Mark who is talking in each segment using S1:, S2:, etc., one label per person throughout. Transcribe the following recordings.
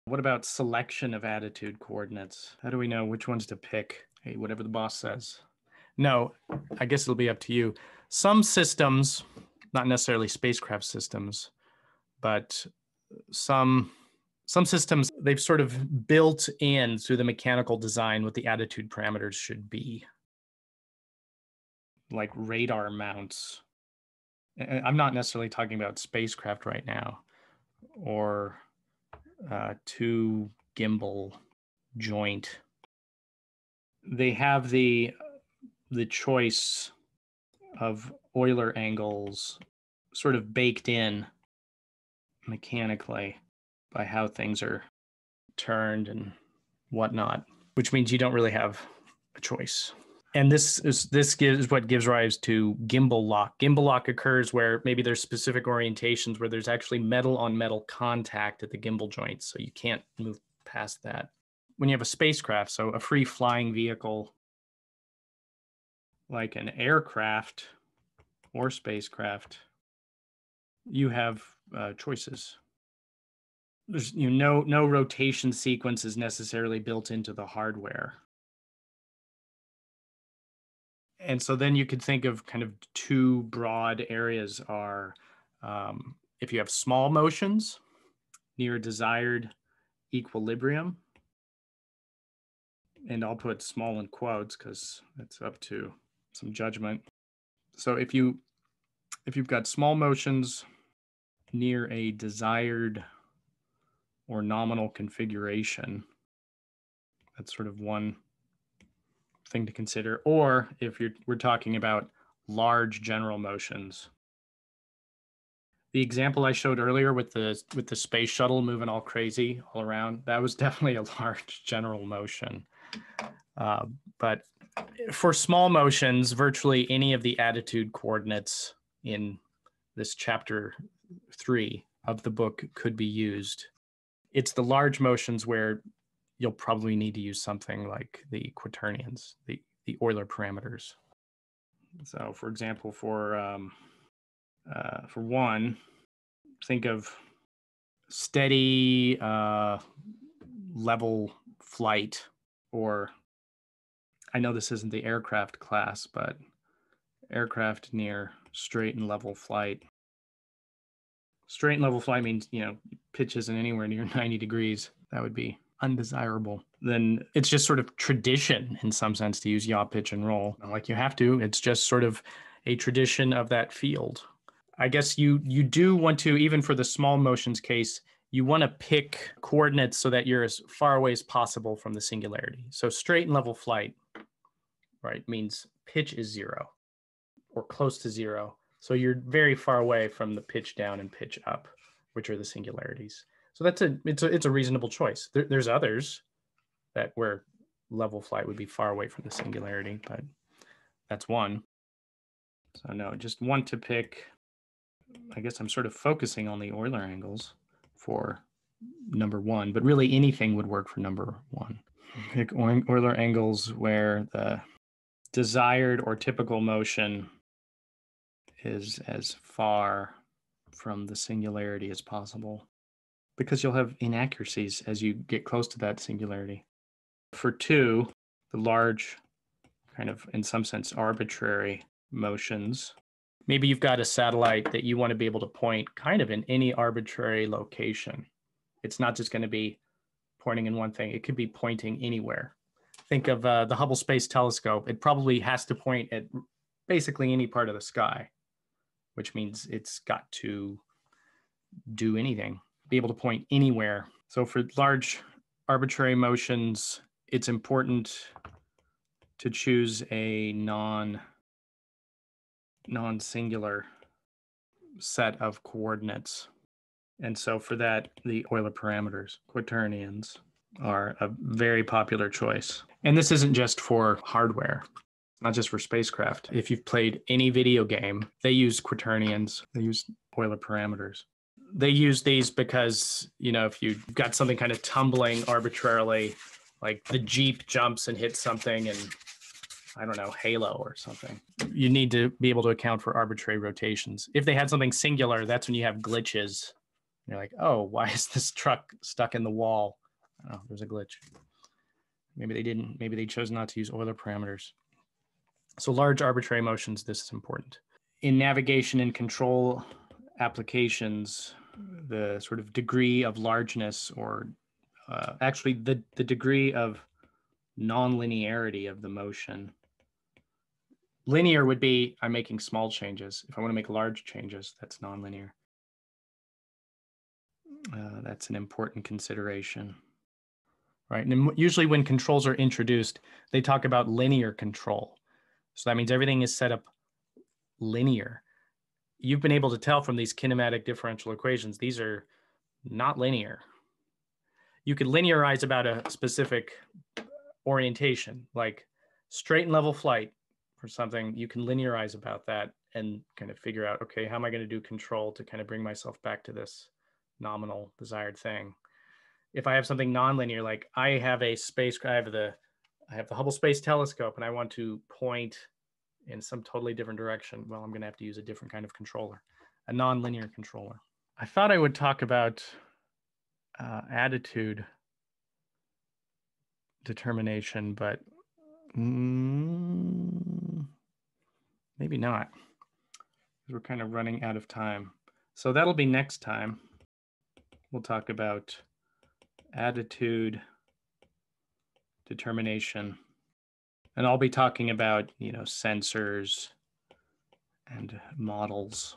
S1: What about selection of attitude coordinates? How do we know which ones to pick? Hey, whatever the boss says. No, I guess it'll be up to you. Some systems, not necessarily spacecraft systems, but some systems, they've sort of built in through the mechanical design what the attitude parameters should be. Like radar mounts. I'm not necessarily talking about spacecraft right now, or two gimbal joint. They have the choice of Euler angles sort of baked in mechanically by how things are turned and whatnot, which means you don't really have a choice. And this is what gives rise to gimbal lock. Gimbal lock occurs where maybe there's specific orientations where there's actually metal on metal contact at the gimbal joints, so you can't move past that. When you have a spacecraft, so a free flying vehicle like an aircraft or spacecraft, you have choices. There's no rotation sequence is necessarily built into the hardware. And so then you could think of kind of two broad areas are if you have small motions near a desired equilibrium, and I'll put small in quotes because it's up to some judgment. So if you've got small motions near a desired or nominal configuration, that's sort of one thing to consider. Or if we're talking about large general motions. The example I showed earlier with the space shuttle moving all crazy all around, that was definitely a large general motion. But for small motions, virtually any of the attitude coordinates in this chapter 3 of the book could be used. It's the large motions where you'll probably need to use something like the quaternions, the Euler parameters. So, for example, for one, think of steady level flight, or I know this isn't the aircraft class, but aircraft near straight and level flight. Straight and level flight means, pitch isn't anywhere near 90 degrees. That would be undesirable. Then it's just sort of tradition in some sense to use yaw, pitch, and roll. Not like you have to. It's just sort of a tradition of that field. I guess you do want to, even for the small motions case, you want to pick coordinates so that you're as far away as possible from the singularity. So straight and level flight, right, means pitch is 0 or close to 0. So you're very far away from the pitch down and pitch up, which are the singularities. So it's a reasonable choice. There's others that where level flight would be far away from the singularity, but that's one. So no, just want to pick. I guess I'm sort of focusing on the Euler angles for number 1, but really anything would work for number 1. Pick Euler angles where the desired or typical motion is as far from the singularity as possible, because you'll have inaccuracies as you get close to that singularity. For 2, the large, kind of in some sense arbitrary motions, maybe you've got a satellite that you want to be able to point kind of in any arbitrary location. It's not just going to be pointing in one thing. It could be pointing anywhere. Think of the Hubble Space Telescope. It probably has to point at basically any part of the sky, which means it's got to do anything, be able to point anywhere. So for large arbitrary motions, it's important to choose a non-singular set of coordinates. And so for that, the Euler parameters, quaternions, are a very popular choice. And this isn't just for hardware, not just for spacecraft. If you've played any video game, they use quaternions, they use Euler parameters. They use these because, if you've got something kind of tumbling arbitrarily, like the Jeep jumps and hits something and, I don't know, Halo or something, you need to be able to account for arbitrary rotations. If they had something singular, that's when you have glitches You're like, oh, why is this truck stuck in the wall? Oh, there's a glitch. Maybe they didn't, maybe they chose not to use Euler parameters. So large arbitrary motions, this is important. In navigation and control applications, the sort of degree of largeness, or actually the degree of nonlinearity of the motion. Linear would be I'm making small changes. If I want to make large changes, that's nonlinear. That's an important consideration. Right. And usually when controls are introduced, they talk about linear control. So that means everything is set up linear. You've been able to tell from these kinematic differential equations, these are not linear. You could linearize about a specific orientation, like straight and level flight or something. You can linearize about that and kind of figure out, okay, how am I going to do control to kind of bring myself back to this nominal desired thing? If I have something nonlinear, like I have a spacecraft, I have the Hubble Space Telescope, and I want to point in some totally different direction, well, I'm going to have to use a different kind of controller, a nonlinear controller. I thought I would talk about attitude determination, but maybe not. We're kind of running out of time. So that'll be next time. We'll talk about attitude determination, and I'll be talking about, you know, sensors and models.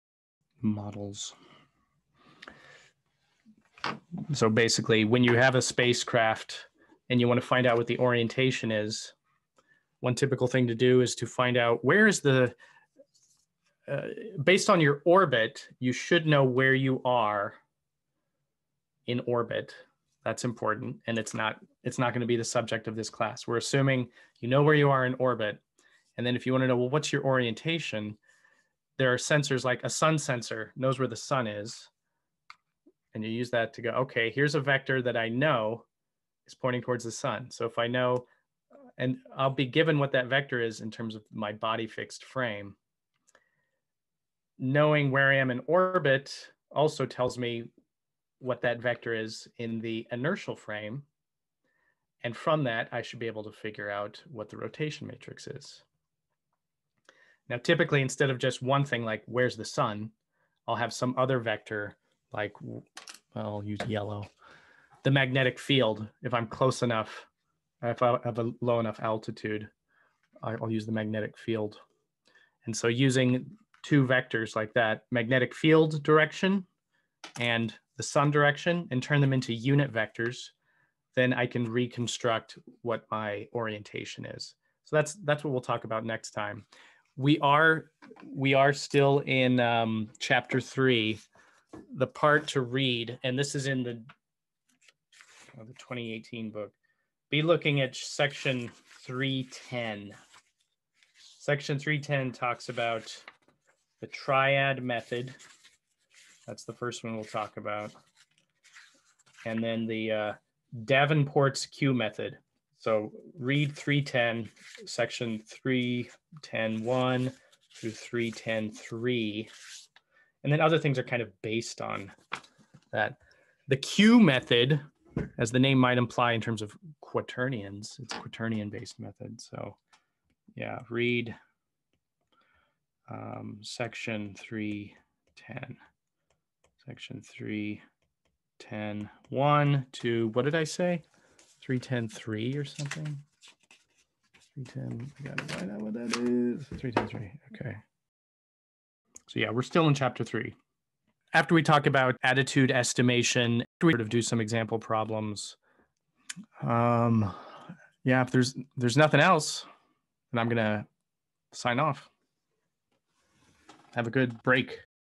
S1: So basically, when you have a spacecraft and you want to find out what the orientation is, one typical thing to do is to find out where is the based on your orbit, you should know where you are in orbit. That's important, and it's not going to be the subject of this class. We're assuming you know where you are in orbit, and then if you want to know, well, what's your orientation? There are sensors, like a sun sensor knows where the sun is, and you use that to go, okay, here's a vector that I know is pointing towards the sun. So if I know, and I'll be given what that vector is in terms of my body fixed frame, knowing where I am in orbit also tells me what that vector is in the inertial frame. And from that, I should be able to figure out what the rotation matrix is. Now, typically, instead of just one thing like where's the sun, I'll have some other vector like, well, I'll use yellow, the magnetic field. If I'm close enough, if I have a low enough altitude, I'll use the magnetic field. And so using two vectors like that, magnetic field direction and the sun direction, and turn them into unit vectors, then I can reconstruct what my orientation is. So that's what we'll talk about next time. We are still in chapter 3, the part to read, and this is in the 2018 book. Be looking at section 310. Section 310 talks about the Triad Method. That's the first one we'll talk about. And then the Davenport's Q method. So read 310, section 310.1 through 310.3. And then other things are kind of based on that. The Q method, as the name might imply in terms of quaternions, it's a quaternion-based method. So yeah, read section 310. Section 310.1 to, what did I say? 310.3 or something? 310, I gotta find out what that is. 310.3, okay. So yeah, we're still in chapter 3. After we talk about attitude estimation, we sort of do some example problems. Yeah, if there's nothing else, then I'm gonna sign off. Have a good break.